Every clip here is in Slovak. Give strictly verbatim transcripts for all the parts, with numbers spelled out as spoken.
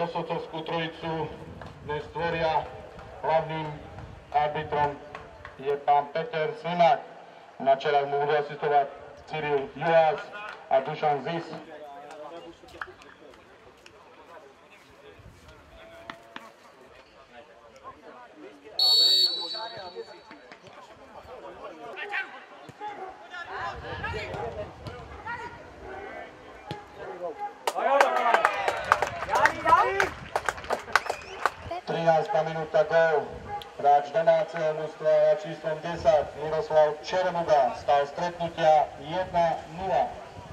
rozsudcovskú trojicu dnes tvoria. Hlavným arbitrom je pán Peter Slimák. Na čelách mu budú asistovať Cyril Juhás a Dušan Zis. trinásta minúta gól. Hráč domáceho mužstva a číslom desať Miroslav Čermuga. Stav stretnutia jedna nula.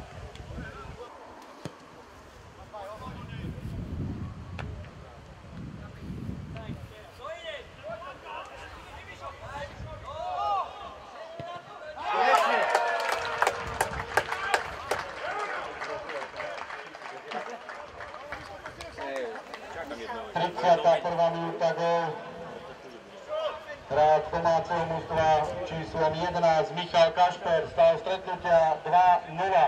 tridsiata prvá minúta gól. Hráč domáceho mužstva číslom jedenásť Michal Kašper. Stav stretnutia dva nula.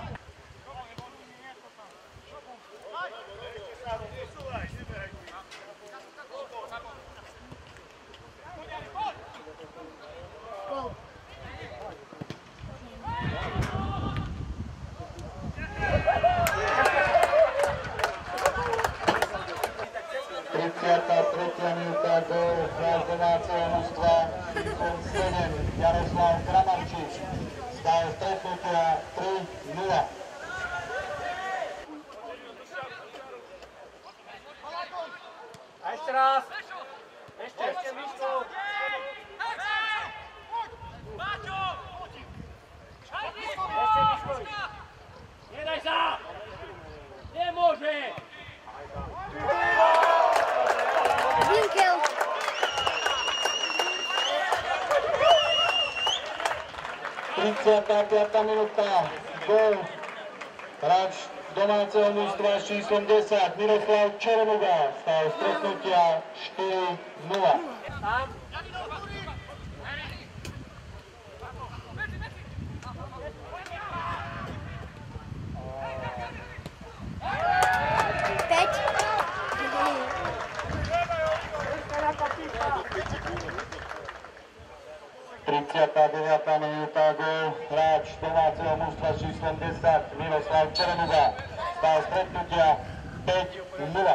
tridsiata tretia minúta gól. Hráč domáceho mužstva číslom sedem Jaroslav Kramarčič. Stav stretnutia tri nula. A ešte raz. Ešte, ešte Miško. Ešte Miško. Nedaj sa. Nemôže. Winkel. tridsiata piata minúta gól. Hráč domáceho mužstva s číslom desať Miroslav Čermuga. Stav stretnutia štyri nula. tridsiata deviata minúta gól. Hráč domáceho mužstva s číslom desať Miroslav Čermuga. Stav stretnutia päť nula.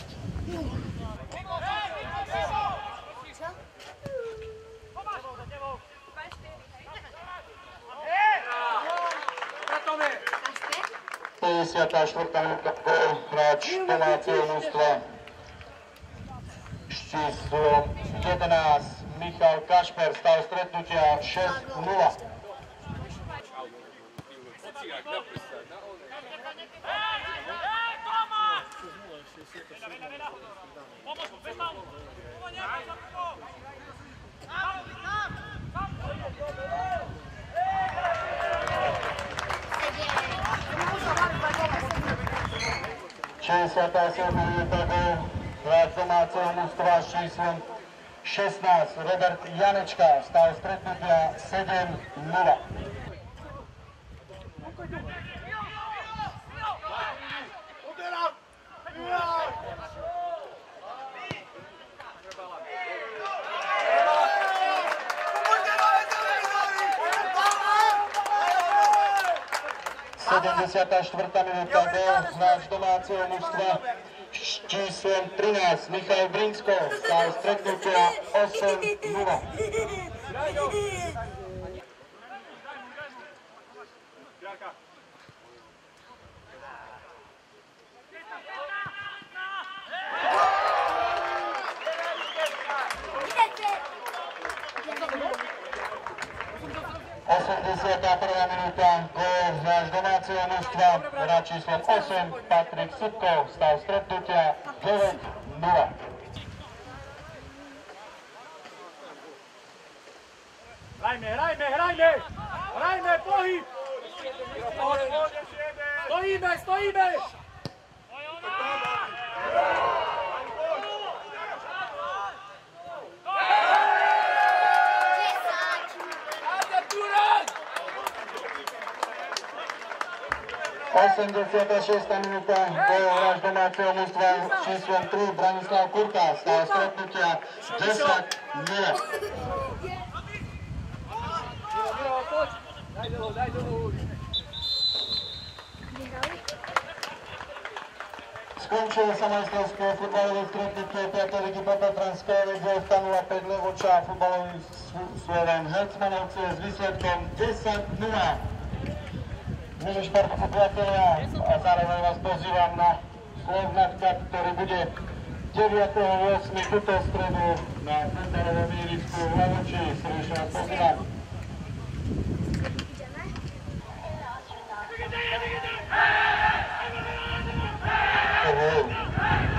päťdesiata štvrtá minúta gól. Hráč domáceho mužstva s číslom jedenásť Michal Kašper. Stav stretnutia šesť nula. šesťdesiata siedma minúta gól. Hráč domáceho mužstva s číslom šestnásť Robert Janečka. Stav stretnutia sedem nula. sedemdesiata štvrtá minúta gól. Hráč domáceho mužstva s číslom trinásť Michal Brinsko. Stav stretnutia osem nula. osemdesiata prvá minúta gól. Hráč domáceho mužstva hráč číslom osem Patrik Sipkov. Stav stretnutia deväť nula. Hrajme, hrajme, hrajme! Hrajme, pohyb! Stojíme, stojíme! osemdesiata šiesta minúta, gól náš domáceho mužstva s číslom tri, Branislav Kurka, stav stretnutia desať nula. Miro, poď. Daj dolu, daj dolu. Skončilo sa majstrovské futbalové stretnutie piatej ligy Potatranskej ligy ef ká nula päť Levoča, futbalový Slovan Hercmanovce s výsledkom desať nula. Milí športoví priatelia, a zároveň vás pozývam na Slovnatka, ktorý bude deviateho ôsmeho túto stredu na futbalovom ihrisku v Levoči. Srdečne vás pozývam. Oh,